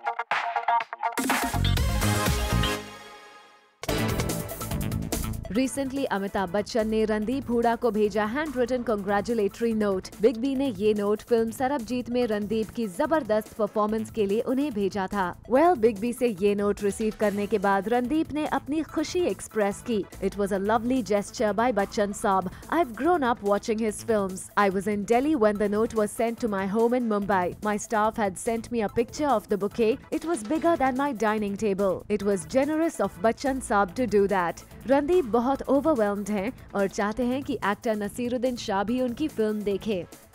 Recently Amitabh Bachchan ने रणदीप हुडा को भेजा handwritten congratulatory note. Big B ने ये नोट फिल्म सरबजीत में रणदीप की जबरदस्त परफॉर्मेंस के लिए उन्हें भेजा था। बिग बी से ये नोट रिसीव करने के बाद रणदीप ने अपनी खुशी एक्सप्रेस की। It was a lovely gesture by Bachchan sahab. I have grown up watching his films. I was in Delhi when the note was sent to my home in Mumbai. My staff had sent me a picture of the bouquet. It was bigger than my dining table. It was generous of Bachchan sahab to do that. Randeep बहुत overwhelmed हैं और चाहते हैं कि actor Naseeruddin Shah भी उनकी film देखे।